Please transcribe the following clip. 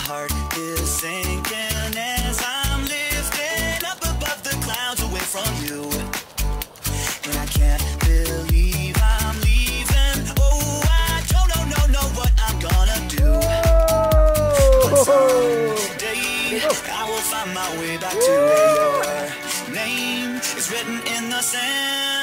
heart is sinking as I'm lifting up above the clouds away from you. And I can't believe I'm leaving. Oh, I don't know what I'm gonna do. But someday I will find my way back to where your name is written in the sand.